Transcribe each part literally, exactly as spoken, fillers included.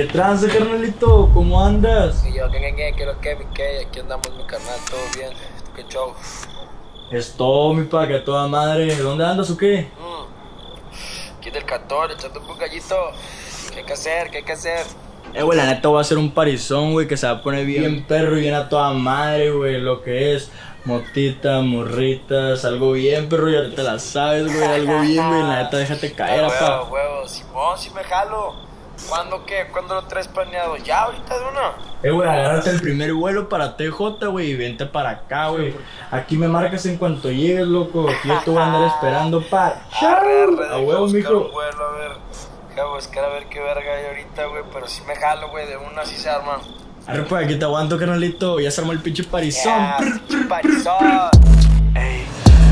tranza, carnalito? ¿Cómo andas? Y yo, ¿qué, qué, qué, qué, lo que, mi qué? Aquí andamos, mi carnal, todo bien. ¿Qué show? Es todo, mi pa, que a toda madre. ¿Dónde andas o qué? Mm. Aquí del catorce, echando un gallito. ¿Qué hay que hacer? ¿Qué hay que hacer? Eh, güey, la neta voy a hacer un parizón, güey, que se va a poner bien perro y bien a toda madre, güey. Lo que es motita, morritas, algo bien, perro, ya te la sabes, güey. Algo bien, güey, la neta déjate caer, ah, apa. Huevo, huevo, Simón, si me jalo. ¿Cuándo qué? ¿Cuándo lo traes planeado? ¿Ya ahorita de una? Eh, güey, agárrate el primer vuelo para T J, güey, y vente para acá, güey. Aquí me marcas en cuanto llegues, loco. Aquí yo te voy a andar esperando, pa. Arre, arre, A huevo, mijo. un vuelo, a ver. Deja buscar a ver qué verga hay ahorita, güey. Pero si me jalo, güey, de una sí se arma. Arre, pues aquí te aguanto, carnalito. Ya se armó el pinche parizón. Yeah, pinche parizón. Ey.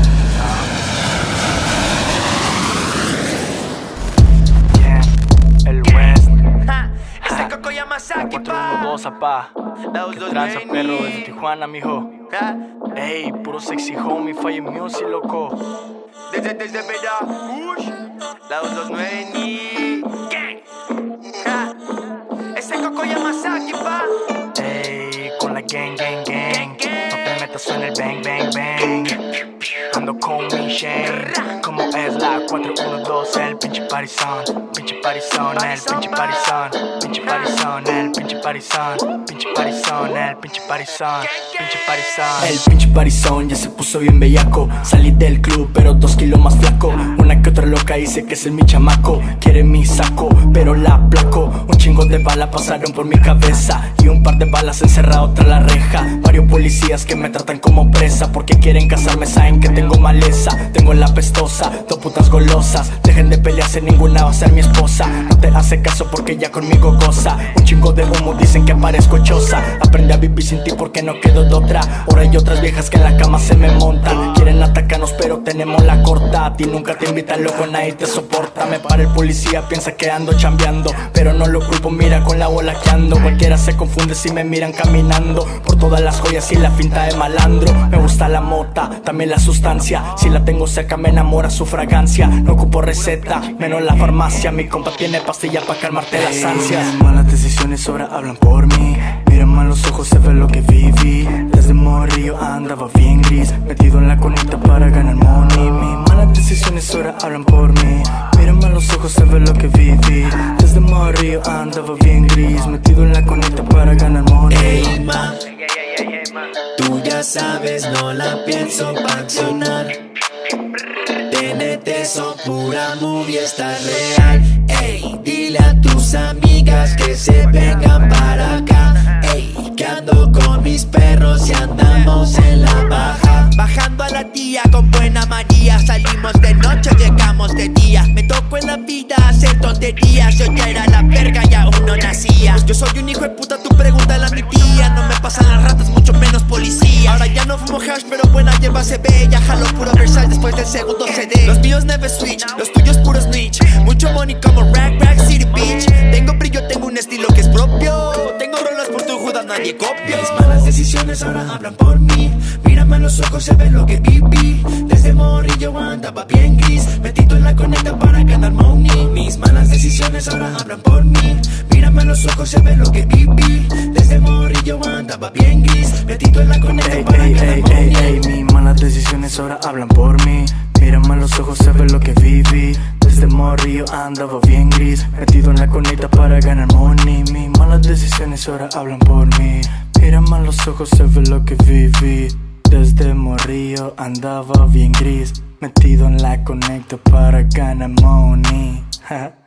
El West. Este Coco Yamasaki, cuatro pa. uno dos, apá. Lados ¿Qué dos tranza, Lenny. perro? Desde Tijuana, mijo. Ja. Ey, puro sexy homie, Fire Music, loco. Desde, desde Veracruz, lados dos nueve ni gang. Ja. Este Coco Yamasaki, pa. Ey, con la gang, gang, gang. Gang, gang. No te metas en el bang, bang, bang. Ando con mi Shane. Como es la cuatro uno dos, el pinche parizón. Pinche parizón, el pinche parizón. Pinche parizón, el pinche parizón. Pinche parizón, el pinche parizón. Pinche parizón. El pinche parizón ya se puso bien bellaco. Salí del club, pero dos kilos más flaco. Una que otra loca dice que es el mi chamaco. Quiere mi saco, pero la aplaco. Un chingo de balas pasaron por mi cabeza. Y un par de balas encerrado tras la reja. Varios policías que me tratan como presa. Porque quieren casarme, saben que tengo maleza. Tengo la pestosa, dos putas golosas. Dejen de pelearse, ninguna va a ser mi esposa. No te hace caso porque ya conmigo goza. Un chingo de humo, dicen que parezco choza. Aprendí a vivir sin ti porque no quedo de otra. Ahora hay otras viejas que en la cama se me montan. Quieren atacarnos pero tenemos la corta. A ti nunca te invitan, loco, nadie te soporta. Me para el policía, piensa que ando chambeando. Pero no lo culpo, mira con la bola que ando. Cualquiera se confunde si me miran caminando. Por todas las joyas y la finta de malandro. Me gusta la mota, también la sustancia. Si la tengo cerca me enamora su fragancia. No ocupo receta, menos la farmacia. Mi compa tiene pastilla para calmarte las ansias. Mis malas decisiones ahora hablan por mí. Mírame a los ojos, se ve lo que viví. Desde morrillo andaba bien gris, metido en la conecta para ganar money. Mis malas decisiones ahora hablan por mí. Mírame a los ojos, se ve lo que viví. Desde morrillo andaba bien gris, metido en la conecta para ganar money. Ey, ma, tú ya sabes, no la pienso pa' accionar. T N T son pura movie, está real. Ey, dile a tus amigas que se vengan para acá. Ey, que ando con mis perros y andamos en la baja. Bajando a la tía con buena María. Salimos de noche, llegamos de día. Me tocó en la vida hacer tonterías. Yo ya era la verga y aún no nacía. Yo soy un hijo de puta, tú pregúntale a mi tía. No me pasan las ratas, mucho menos policía. Ahora ya no fumo hash, pero buena hierba se ve. Ya jalo puro Versailles después del segundo C D. Los míos never switch, los tuyos puros snitch. Mucho money como Rack Rack City Beach. Tengo brillo, tengo un estilo que es propio. Tengo rolas por tu Judas, nadie copia. Mis malas decisiones ahora hablan por mí. Mírame a los ojos, se ve lo que viví. Desde morrillo andaba bien gris, metido en la conecta para ganar money. Mis malas decisiones ahora hablan por mí. Mírame a los ojos, se ve lo que viví. Desde morrillo andaba bien gris, metido en la conecta Ey, para ey, ganar ey, money. ey, ey, mis malas decisiones ahora hablan por mí. Mírame a los ojos, se ve lo que viví. Desde morrillo andaba bien gris, metido en la conecta para ganar money. Mis malas decisiones ahora hablan por mí. Mírame a los ojos, se ve lo que viví. Desde morrillo andaba bien gris, metido en la conecta para ganar money.